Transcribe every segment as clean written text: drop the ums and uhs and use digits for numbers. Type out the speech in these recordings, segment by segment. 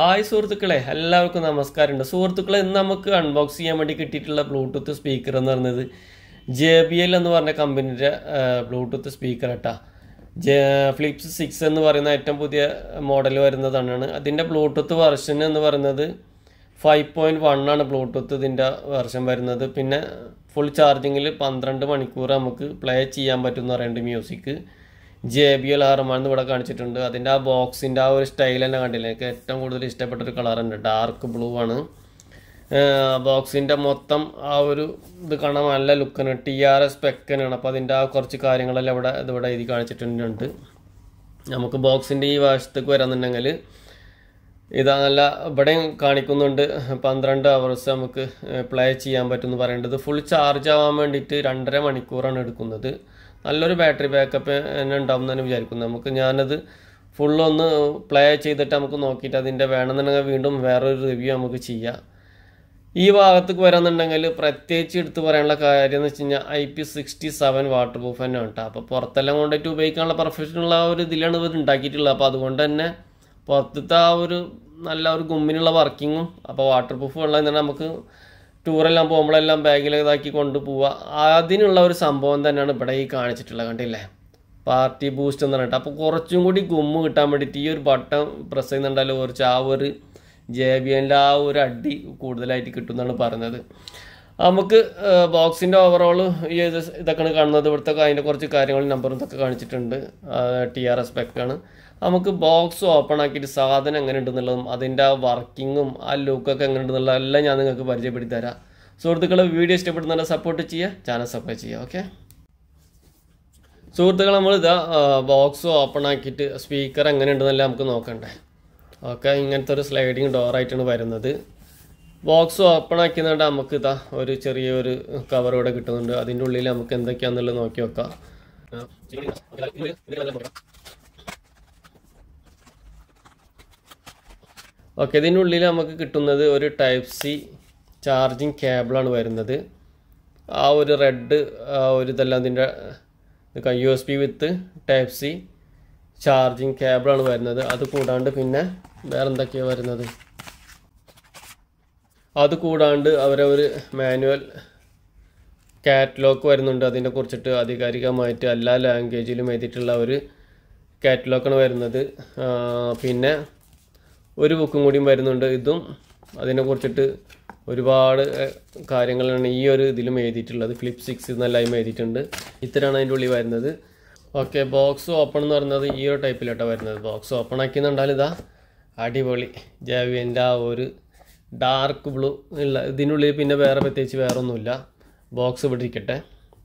Hi സുഹൃത്തുക്കളെ, എല്ലാവർക്കും നമസ്കാരമുണ്ട്. സുഹൃത്തുക്കളെ, ഇന്ന് നമുക്ക് അൺബോക്സ് ചെയ്യാൻ വേണ്ടി കിട്ടിയിട്ടുള്ള ബ്ലൂടൂത്ത് സ്പീക്കർ എന്ന് പറയുന്നത് JBL എന്ന് പറഞ്ഞ കമ്പനിയുടെ ബ്ലൂടൂത്ത് സ്പീക്കർ കേട്ടോ. ഫ്ലിപ്സ് 6 എന്ന് പറയുന്ന ഏറ്റവും പുതിയ മോഡൽ വരുന്നതാണ്. അതിൻ്റെ ബ്ലൂടൂത്ത് വെർഷൻ എന്ന് പറയുന്നത് 5.1 ആണ് ബ്ലൂടൂത്ത് ഇതിൻ്റെ വെർഷൻ വരുന്നത്. പിന്നെ ഫുൾ ചാർജിങ്ങിൽ 12 മണിക്കൂർ നമുക്ക് പ്ലേ ചെയ്യാൻ പറ്റും എന്ന് പറയുന്നുണ്ട് മ്യൂസിക്. JBL ആർമാണെന്ന് ഇവിടെ കാണിച്ചിട്ടുണ്ട്. അതിൻ്റെ ആ ബോക്സിൻ്റെ ആ ഒരു സ്റ്റൈൽ തന്നെ കണ്ടില്ല, എനിക്ക് ഏറ്റവും കൂടുതൽ ഇഷ്ടപ്പെട്ടൊരു കളറുണ്ട്, ഡാർക്ക് ബ്ലൂ ആണ്. ബോക്സിൻ്റെ മൊത്തം ആ ഒരു ഇത് കാണാൻ നല്ല ലുക്കാണ്, TRS പെക്കനാണ്. അപ്പോൾ അതിൻ്റെ ആ കുറച്ച് കാര്യങ്ങളെല്ലാം ഇവിടെ എഴുതി കാണിച്ചിട്ടുണ്ട്. നമുക്ക് ബോക്സിൻ്റെ ഈ വശത്തേക്ക് വരാമെന്നുണ്ടെങ്കിൽ ഇതാ നല്ല ഇവിടെയും കാണിക്കുന്നുണ്ട് 12 hours നമുക്ക് പ്ലേ ചെയ്യാൻ പറ്റുമെന്ന് പറയേണ്ടത്. ഫുൾ ചാർജ് ആവാൻ വേണ്ടിയിട്ട് 2.5 മണിക്കൂറാണ് എടുക്കുന്നത്. നല്ലൊരു ബാറ്ററി ബാക്കപ്പ് തന്നെ ഉണ്ടാവും എന്ന് വിചാരിക്കുന്നു. ഞാനത് ഫുള്ളൊന്ന് പ്ലേ ചെയ്തിട്ട് നമുക്ക് നോക്കിയിട്ട് അതിൻ്റെ വേണമെന്നുണ്ടെങ്കിൽ വീണ്ടും വേറൊരു റിവ്യൂ നമുക്ക് ചെയ്യാം. ഈ ഭാഗത്തേക്ക് വരാമെന്നുണ്ടെങ്കിൽ പ്രത്യേകിച്ച് എടുത്ത് പറയാനുള്ള കാര്യം എന്ന് വെച്ച് കഴിഞ്ഞാൽ IP67 വാട്ടർ പ്രൂഫ് തന്നെ കേട്ടോ. അപ്പോൾ പുറത്തെല്ലാം കൊണ്ടിട്ട് ഉപയോഗിക്കാനുള്ള പ്രൊഫഷനുള്ള ഒരു ഇതിലാണ് ഇത് ഉണ്ടാക്കിയിട്ടുള്ളത്. അപ്പോൾ അതുകൊണ്ട് തന്നെ പുറത്തത്തെ ആ ഒരു നല്ല ഒരു ഗുമ്മിനുള്ള വർക്കിങ്ങും, അപ്പോൾ വാട്ടർ പ്രൂഫ് ഉള്ളത് തന്നെ നമുക്ക് ടൂറെല്ലാം പോകുമ്പോഴെല്ലാം ബാഗിൽ ഇതാക്കി കൊണ്ടുപോവുക, അതിനുള്ള ഒരു സംഭവം തന്നെയാണ് ഇവിടെ ഈ കാണിച്ചിട്ടുള്ളത്. കണ്ടില്ലേ, പാർട്ടി ബൂസ്റ്റ് എന്ന് പറഞ്ഞിട്ട്. അപ്പോൾ കുറച്ചും കൂടി ഗുമ്മ് കിട്ടാൻ വേണ്ടിയിട്ട് ഈ ഒരു ബട്ടൺ പ്രസ് ചെയ്യുന്നുണ്ടല്ലോ, കുറച്ച് ആ ഒരു JBLൻ്റെ ആ ഒരു അടി കൂടുതലായിട്ട് കിട്ടുമെന്നാണ് പറഞ്ഞത്. നമുക്ക് ബോക്സിൻ്റെ ഓവറോൾ ഈ ഇതൊക്കെയാണ് കാണുന്നത്. ഇവിടുത്തെ അതിൻ്റെ കുറച്ച് കാര്യങ്ങൾ നമ്പറും ഇതൊക്കെ കാണിച്ചിട്ടുണ്ട്. TRS പെക്കാണ്. നമുക്ക് ബോക്സ് ഓപ്പൺ ആക്കിയിട്ട് സാധനം എങ്ങനെ ഉണ്ടെന്നുള്ളതും അതിൻ്റെ ആ വർക്കിങ്ങും ആ ലുക്കൊക്കെ എങ്ങനെ ഉണ്ടെന്നുള്ള എല്ലാം ഞാൻ നിങ്ങൾക്ക് പരിചയപ്പെടുത്തി തരാം. സുഹൃത്തുക്കളെ, വീഡിയോ ഇഷ്ടപ്പെടുന്ന സപ്പോർട്ട് ചെയ്യുക, ചാനൽ സബ്സ്ക്രൈബ് ചെയ്യുക. ഓക്കെ സുഹൃത്തുക്കളെ, നമ്മളിതാ ബോക്സ് ഓപ്പൺ ആക്കിയിട്ട് സ്പീക്കർ എങ്ങനെ ഉണ്ടെന്നല്ല നമുക്ക് നോക്കണ്ടേ. ഓക്കെ, ഇങ്ങനത്തെ ഒരു സ്ലൈഡിങ് ഡോറായിട്ടാണ് വരുന്നത്. ബോക്സ് ഓപ്പൺ ആക്കിയെന്നുണ്ട് നമുക്ക് ഇതാ ഒരു ചെറിയൊരു കവർ ഇവിടെ കിട്ടുന്നുണ്ട്. അതിൻ്റെ ഉള്ളിൽ നമുക്ക് എന്തൊക്കെയാണെന്നുള്ളത് നോക്കി വെക്കാം. ഓക്കെ, ഇതിനുള്ളിൽ നമുക്ക് കിട്ടുന്നത് ഒരു Type-C ചാർജിങ് കേബിളാണ് വരുന്നത്. ആ ഒരു റെഡ് ഒരു ഇതെല്ലാം അതിൻ്റെ USB വിത്ത് Type-C ചാർജിങ് കേബിളാണ് വരുന്നത്. അത് കൂടാണ്ട് പിന്നെ വേറെ എന്തൊക്കെയാണ് വരുന്നത്, അത് കൂടാണ്ട് ഒരു മാനുവൽ കാറ്റലോഗ് വരുന്നുണ്ട്. അതിനെ കുറിച്ചിട്ട് ആധികാരികമായിട്ട് എല്ലാ ലാംഗ്വേജിലും എഴുതിയിട്ടുള്ള ഒരു കാറ്റലോഗാണ് വരുന്നത്. പിന്നെ ഒരു ബുക്കും കൂടിയും വരുന്നുണ്ട്. ഇതും അതിനെക്കുറിച്ചിട്ട് ഒരുപാട് കാര്യങ്ങളാണ് ഈ ഒരു ഇതിലും എഴുതിയിട്ടുള്ളത്. ഫ്ലിപ്പ് 6 എന്നെല്ലാം എഴുതിയിട്ടുണ്ട്. ഇത്രയാണ് അതിൻ്റെ ഉള്ളിൽ വരുന്നത്. ഓക്കെ, ബോക്സ് ഓപ്പൺ എന്ന് പറയുന്നത് ഈ ഒരു ടൈപ്പിലോട്ടാണ് വരുന്നത്. ബോക്സ് ഓപ്പൺ ആക്കിയെന്നുണ്ടാൽ ഇതാ അടിപൊളി JBLൻ്റെ ആ ഒരു ഡാർക്ക് ബ്ലൂ ഉള്ള ഇതിനുള്ളിൽ പിന്നെ പ്രത്യേകിച്ച് വേറെ ഒന്നുമില്ല. ബോക്സ് ഇവിടെ ഇരിക്കട്ടെ.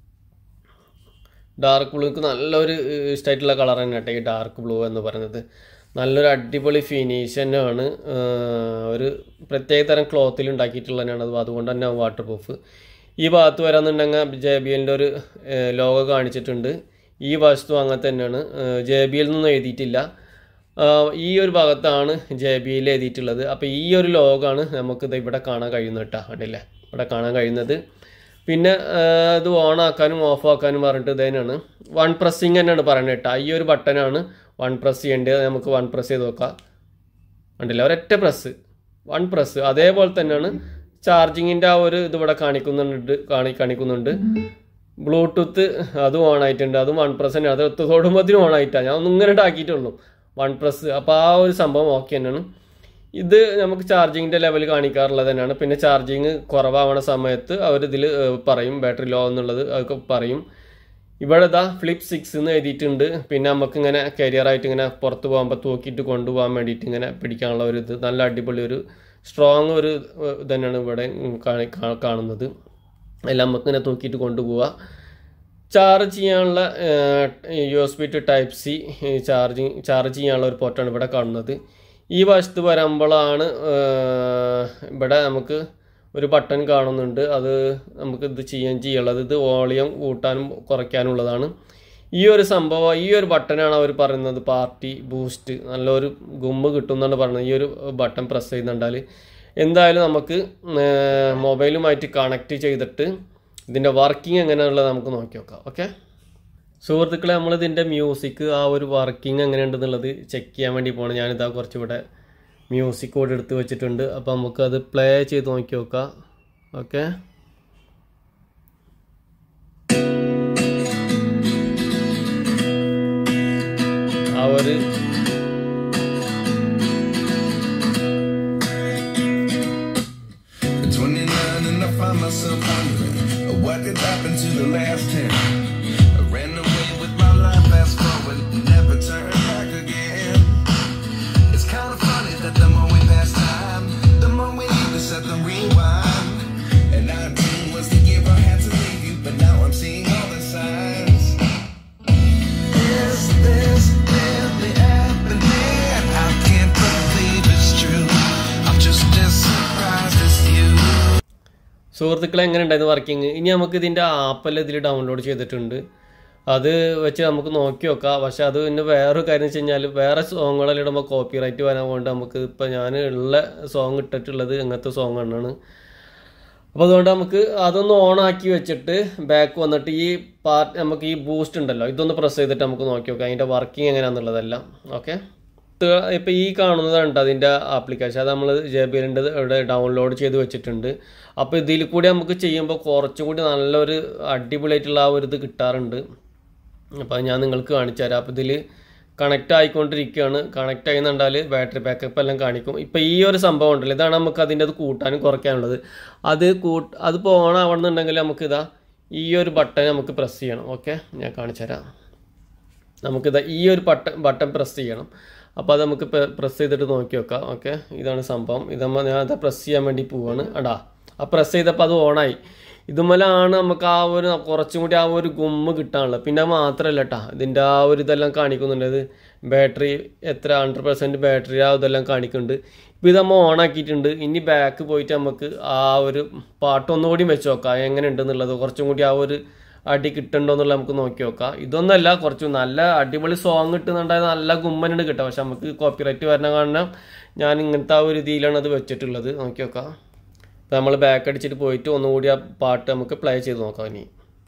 ഡാർക്ക് ബ്ലൂക്ക് നല്ലൊരു ഇഷ്ടമായിട്ടുള്ള കളർ തന്നെ കേട്ടോ ഈ ഡാർക്ക് ബ്ലൂ എന്ന് പറയുന്നത്. നല്ലൊരു അടിപൊളി ഫിനിഷ് തന്നെയാണ്. ഒരു പ്രത്യേക തരം ക്ലോത്തിൽ ഉണ്ടാക്കിയിട്ടുള്ളതാണ് അത്. അതുകൊണ്ട് തന്നെ വാട്ടർ പ്രൂഫ്. ഈ ഭാഗത്ത് വരാമെന്നുണ്ടെങ്കിൽ JBLൻ്റെ ഒരു ലോഗോ കാണിച്ചിട്ടുണ്ട്. ഈ വശത്തും അങ്ങനെ തന്നെയാണ്. JBL എന്നൊന്നും എഴുതിയിട്ടില്ല. ഈ ഒരു ഭാഗത്താണ് JBL എഴുതിയിട്ടുള്ളത്. അപ്പോൾ ഈ ഒരു ലോഗാണ് നമുക്കിത് ഇവിടെ കാണാൻ കഴിയുന്നത് കേട്ടോ. കണ്ടില്ലേ, ഇവിടെ കാണാൻ കഴിയുന്നത്. പിന്നെ ഇത് ഓൺ ആക്കാനും ഓഫ് ആക്കാനും പറഞ്ഞിട്ട് ഇത് തന്നെയാണ്. വൺ പ്രസ്സിങ് തന്നെയാണ് പറയുന്നത് കേട്ടോ. ഈ ഒരു ബട്ടനാണ് വൺ പ്രസ് ചെയ്യേണ്ടത്. നമുക്ക് വൺ പ്രസ് ചെയ്ത് നോക്കാം. കണ്ടില്ല, ഒരൊറ്റ പ്രസ്, വൺ പ്രസ്. അതേപോലെ തന്നെയാണ് ചാർജിങ്ങിൻ്റെ ആ ഒരു ഇതിവിടെ കാണിക്കുന്നുണ്ട്. ബ്ലൂടൂത്ത് അതും ഓൺ ആയിട്ടുണ്ട്. അതും വൺ പ്രസ് തന്നെയാണ്. അത് തൊടുമ്പത്തിന് ഓൺ ആയിട്ടാണ്. ഞാൻ ഒന്നും ഇങ്ങനെ ആക്കിയിട്ടുള്ളൂ, വൺ പ്രസ്. അപ്പോൾ ആ ഒരു സംഭവം ഓക്കെ തന്നെയാണ്. ഇത് നമുക്ക് ചാർജിങ്ങിൻ്റെ ലെവൽ കാണിക്കാറുള്ളത് തന്നെയാണ്. പിന്നെ ചാർജിങ് കുറവാവണ സമയത്ത് അവരിതിൽ പറയും ബാറ്ററി ലോ എന്നുള്ളത്, അതൊക്കെ പറയും. ഇവിടെ ഇതാ ഫ്ലിപ്പ് 6 എന്ന് എഴുതിയിട്ടുണ്ട്. പിന്നെ നമുക്കിങ്ങനെ കരിയറായിട്ട് ഇങ്ങനെ പുറത്ത് പോകുമ്പോൾ തൂക്കിയിട്ട് കൊണ്ടുപോകാൻ വേണ്ടിയിട്ട് ഇങ്ങനെ പിടിക്കാനുള്ള ഒരു ഇത്, നല്ല അടിപൊളി ഒരു സ്ട്രോങ് ഒരു തന്നെയാണ് ഇവിടെ കാണുന്നത്. എല്ലാം നമുക്കിങ്ങനെ തൂക്കിയിട്ട് കൊണ്ടുപോവുക. ചാർജ് ചെയ്യാനുള്ള USB to Type-C ചാർജ് ചെയ്യാനുള്ള ഒരു പോർട്ടാണ് ഇവിടെ കാണുന്നത്. ഈ വശത്ത് വരുമ്പോഴാണ് ഇവിടെ നമുക്ക് ഒരു ബട്ടൺ കാണുന്നുണ്ട്. അത് നമുക്ക് ഇത് ചെയ്യാനുള്ളത്. ഇത് വോളിയം കൂട്ടാനും കുറയ്ക്കാനുള്ളതാണ്. ഈ ഒരു സംഭവം, ഈ ഒരു ബട്ടനാണ് അവർ പറയുന്നത് പാർട്ടി ബൂസ്റ്റ്. നല്ലൊരു ഗുമ്മ് കിട്ടുമെന്നാണ് പറയുന്നത്. ഈ ഒരു ബട്ടൺ പ്രസ് ചെയ്യുന്നുണ്ടാൽ എന്തായാലും നമുക്ക് മൊബൈലുമായിട്ട് കണക്ട് ചെയ്തിട്ട് ഇതിൻ്റെ വർക്കിംഗ് എങ്ങനെയുള്ളത് നമുക്ക് നോക്കി നോക്കാം. ഓക്കെ സുഹൃത്തുക്കളെ, നമ്മളിതിൻ്റെ മ്യൂസിക് ആ ഒരു വർക്കിംഗ് എങ്ങനെയുണ്ടെന്നുള്ളത് ചെക്ക് ചെയ്യാൻ വേണ്ടി പോകണം. ഞാനിതാ കുറച്ചിവിടെ മ്യൂസിക് കൂടെ എടുത്ത് വെച്ചിട്ടുണ്ട്. അപ്പോൾ നമുക്കത് പ്ലേ ചെയ്ത് നോക്കി നോക്കാം. ഓക്കെ, ആ ഒരു myself wondering what did happen to the last 10. I ran away with my life, fast forward, never turn back again. It's kind of funny that the more we pass time, the more we need to set the rewind. And 19 was the year I had to leave you, but now I'm seeing all the signs. Is this really happening? I can't believe it's true. I'm just as surprised as you. സുഹൃത്തുക്കളെ, എങ്ങനെ ഉണ്ടായിരുന്നു working? ഇനി നമുക്ക് ഇതിൻ്റെ ആപ്പെല്ലാം ഇതിൽ download ചെയ്തിട്ടുണ്ട്. അത് വെച്ച് നമുക്ക് നോക്കി നോക്കാം. പക്ഷെ അത് പിന്നെ വേറൊരു കാര്യം വെച്ച് കഴിഞ്ഞാൽ വേറെ സോങ്ങുകളെല്ലാം ഇടുമ്പോൾ കോപ്പി റൈറ്റ് വരാൻ കൊണ്ട് നമുക്ക് ഇപ്പോൾ ഞാൻ ഉള്ള സോങ് ഇട്ടിട്ടുള്ളത് അങ്ങനത്തെ സോങ് തന്നെയാണ്. അപ്പോൾ അതുകൊണ്ട് നമുക്ക് അതൊന്ന് ഓണാക്കി വെച്ചിട്ട് ബാക്ക് വന്നിട്ട് ഈ പാർട്ട് നമുക്ക് ഈ ബൂസ്റ്റ് ഉണ്ടല്ലോ ഇതൊന്ന് പ്രസ് ചെയ്തിട്ട് നമുക്ക് നോക്കി നോക്കാം അതിൻ്റെ വർക്കിംഗ് എങ്ങനെയാണെന്നുള്ളതെല്ലാം. ഓക്കെ, ഇപ്പോൾ ഈ കാണുന്നതാണ് അതിൻ്റെ ആപ്ലിക്കേഷൻ. അത് നമ്മൾ JBLൻ്റെ ഇവിടെ ഡൗൺലോഡ് ചെയ്ത് വെച്ചിട്ടുണ്ട്. അപ്പോൾ ഇതിൽ കൂടി നമുക്ക് ചെയ്യുമ്പോൾ കുറച്ചും കൂടി നല്ലൊരു അടിപൊളിയായിട്ടുള്ള ആ ഒരു ഇത് കിട്ടാറുണ്ട്. അപ്പോൾ ഞാൻ നിങ്ങൾക്ക് കാണിച്ചു തരാം. അപ്പോൾ ഇതിൽ കണക്റ്റ് ആയിക്കൊണ്ടിരിക്കുകയാണ്. കണക്റ്റ് ആയിന്നുണ്ടാൽ ബാറ്ററി ബാക്കപ്പ് എല്ലാം കാണിക്കും. ഇപ്പോൾ ഈ ഒരു സംഭവം ഉണ്ടല്ലോ, ഇതാണ് നമുക്ക് അതിൻ്റെ അത് കൂട്ടാനും കുറയ്ക്കാനുള്ളത്. അതിപ്പോൾ ഓൺ ആവണമെന്നുണ്ടെങ്കിൽ നമുക്കിതാ ഈ ഒരു ബട്ടൺ നമുക്ക് പ്രസ് ചെയ്യണം. ഓക്കെ, ഞാൻ കാണിച്ചു തരാം. നമുക്കിതാ ഈ ഒരു ബട്ടൺ പ്രസ് ചെയ്യണം. അപ്പോൾ അത് നമുക്ക് പ്രസ് ചെയ്തിട്ട് നോക്കി വെക്കാം. ഓക്കെ, ഇതാണ് സംഭവം. ഇതാകുമ്പോൾ ഞാൻ അത് പ്രസ് ചെയ്യാൻ വേണ്ടി പോവാണ്. ആ പ്രസ് ചെയ്തപ്പോൾ അത് ഓണായി. ഇതുമല്ലാണ് നമുക്ക് ആ ഒരു കുറച്ചും കൂടി ആ ഒരു ഗുമ്മ് കിട്ടാനുള്ളത്. പിന്നെ മാത്രമല്ല കേട്ടോ, ഇതിൻ്റെ ആ ഒരു ഇതെല്ലാം കാണിക്കുന്നുണ്ട്. ഇത് ബാറ്ററി എത്ര 100% ബാറ്ററി ആ ഇതെല്ലാം കാണിക്കുന്നുണ്ട്. ഇപ്പോൾ ഇത് നമ്മൾ ഓണാക്കിയിട്ടുണ്ട്. ഇനി ബാക്ക് പോയിട്ട് നമുക്ക് ആ ഒരു പാട്ട് ഒന്നുകൂടി വെച്ച് നോക്കാം എങ്ങനെ ഉണ്ടെന്നുള്ളത്. കുറച്ചും കൂടി ആ ഒരു അടി കിട്ടുന്നുണ്ടോ എന്നുള്ളത് നമുക്ക് നോക്കി നോക്കാം. ഇതൊന്നല്ല, കുറച്ച് നല്ല അടിപൊളി സോങ് കിട്ടുന്നുണ്ടായത് നല്ല ഗുമ്മനുണ്ട് കിട്ടുക. പക്ഷെ നമുക്ക് കോപ്പിറൈറ്റ് വരണ കാരണം ഞാൻ ഇങ്ങനത്തെ ആ ഒരു രീതിയിലാണ് അത് വെച്ചിട്ടുള്ളത്. നോക്കി നോക്കാം. അപ്പോൾ നമ്മൾ ബാക്ക് അടിച്ചിട്ട് പോയിട്ട് ഒന്നുകൂടി ആ പാട്ട് നമുക്ക് പ്ലേ ചെയ്ത് നോക്കാം. ഇനി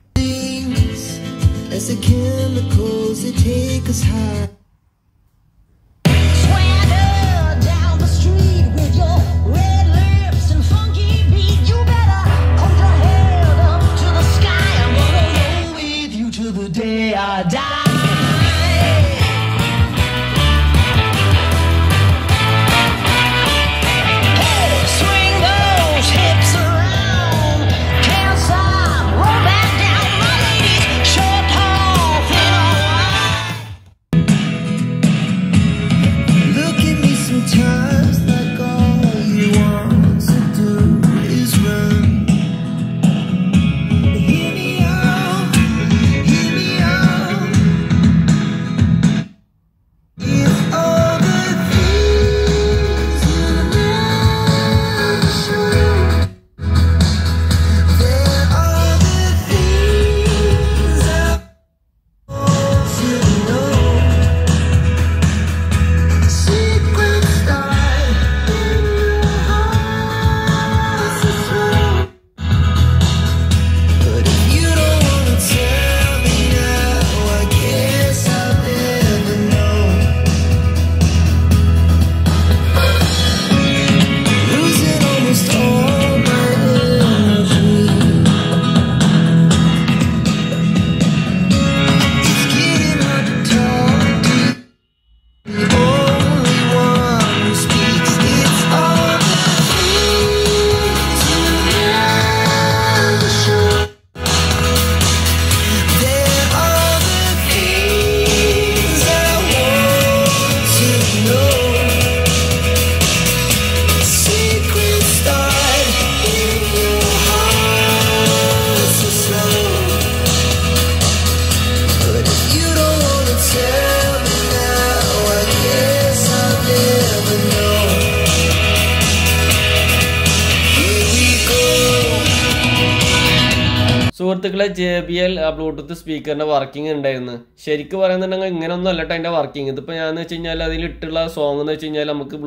സുഹൃത്തുക്കളെ, JBL ബ്ലൂടൂത്ത് സ്പീക്കറിൻ്റെ വർക്കിംഗ് ഉണ്ടായിരുന്നു. ശരിക്കും പറയുന്നുണ്ടെങ്കിൽ ഇങ്ങനെയൊന്നും അല്ലട്ടോ അതിൻ്റെ വർക്കിംഗ്. ഇതിപ്പോൾ ഞാൻ എന്ന് വെച്ച് കഴിഞ്ഞാൽ അതിലിട്ടുള്ള സോങ് എന്ന് വെച്ച് കഴിഞ്ഞാൽ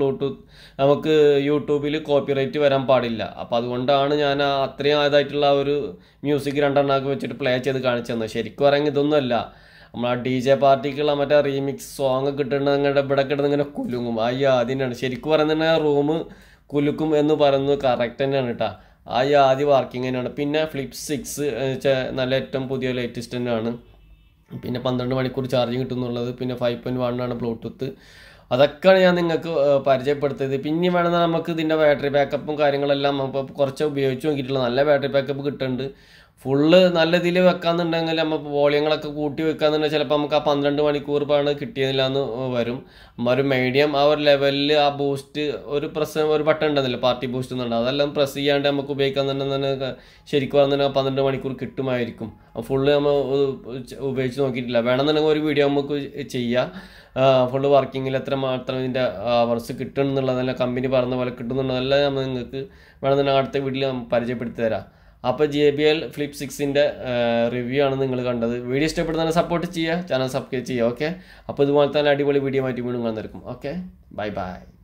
നമുക്ക് യൂട്യൂബിൽ കോപ്പിറൈറ്റ് വരാൻ പാടില്ല. അപ്പോൾ അതുകൊണ്ടാണ് ഞാൻ അത്രയും ഇതായിട്ടുള്ള ഒരു മ്യൂസിക് 2 എണ്ണമൊക്കെ വെച്ചിട്ട് പ്ലേ ചെയ്ത് കാണിച്ചു തന്നത്. ശരിക്കും പറയുമെങ്കിൽ ഇതൊന്നുമല്ല. നമ്മൾ ആ DJ പാർട്ടിക്കുള്ള മറ്റേ റീമിക്സ് സോങ് കിട്ടുന്നത് നിങ്ങളുടെ ഇവിടെ കിട്ടുന്ന ഇങ്ങനെ കുലുങ്ങും. അതിനാണ് ശരിക്കും പറയുന്നത് റൂം കുലുക്കും എന്ന് പറയുന്നത് കറക്റ്റ് തന്നെയാണ് കേട്ടോ. ആദ്യം വർക്കിംഗ് തന്നെയാണ്. പിന്നെ ഫ്ലിപ്പ് 6 നല്ല ഏറ്റവും പുതിയ ലേറ്റസ്റ്റ് തന്നെയാണ്. പിന്നെ 12 മണിക്കൂർ ചാർജിങ് കിട്ടുന്നുള്ളത്. പിന്നെ 5.1 ആണ് ബ്ലൂടൂത്ത്. അതൊക്കെയാണ് ഞാൻ നിങ്ങൾക്ക് പരിചയപ്പെടുത്തിയത്. പിന്നെ വേണമെന്നാൽ നമുക്ക് ഇതിൻ്റെ ബാറ്ററി ബാക്കപ്പും കാര്യങ്ങളെല്ലാം ഇപ്പോൾ കുറച്ച് ഉപയോഗിച്ച് നോക്കിയിട്ടുള്ള നല്ല ബാറ്ററി ബാക്കപ്പ് കിട്ടുന്നുണ്ട്. ഫുള്ള് നല്ല ഇതിൽ വെക്കാന്നുണ്ടെങ്കിൽ നമ്മൾ വോളിയങ്ങളൊക്കെ കൂട്ടി വെക്കാന്നുണ്ടെങ്കിൽ ചിലപ്പോൾ നമുക്ക് ആ 12 മണിക്കൂർ ആണ് കിട്ടിയതില്ല എന്ന് വരും. ഒരു മീഡിയം ആ ഒരു ലെവലിൽ ആ ബൂസ്റ്റ് ഒരു ബട്ടൺ ഉണ്ടെന്നില്ല, പാർട്ടി ബൂസ്റ്റ് എന്നുണ്ട്, അതെല്ലാം പ്രസ് ചെയ്യാണ്ട് നമുക്ക് ഉപയോഗിക്കാന്നുണ്ടെങ്കിൽ ശരിക്കും പറഞ്ഞാൽ 12 മണിക്കൂർ കിട്ടുമായിരിക്കും. ഫുള്ള് നമ്മൾ ഉപയോഗിച്ച് നോക്കിയിട്ടില്ല. വേണമെന്നുണ്ടെങ്കിൽ ഒരു വീഡിയോ നമുക്ക് ചെയ്യാം. ഫുള്ള് വർക്കിങ്ങിൽ എത്ര മാത്രം ഇതിൻ്റെ അവേഴ്സ് കിട്ടുന്നുള്ളതെല്ലാം കമ്പനി പറഞ്ഞ പോലെ കിട്ടുന്നുള്ളതെല്ലാം നമ്മൾ നിങ്ങൾക്ക് വേണമെന്നുണ്ടെങ്കിൽ അടുത്ത വീഡിയോയിൽ പരിചയപ്പെടുത്തി തരാം. അപ്പോൾ JBL Flip 6ൻ്റെ റിവ്യൂ ആണ് നിങ്ങൾ കണ്ടത്. വീഡിയോ ഇഷ്ടപ്പെടുന്ന സപ്പോർട്ട് ചെയ്യുക, ചാനൽ സബ്സ്ക്രൈബ് ചെയ്യുക. ഓക്കെ, അപ്പോൾ ഇതുപോലെ തന്നെ അടിപൊളി വീഡിയോ മാറ്റി വീണ്ടും കാണുന്നതായിരിക്കും. Okay, by.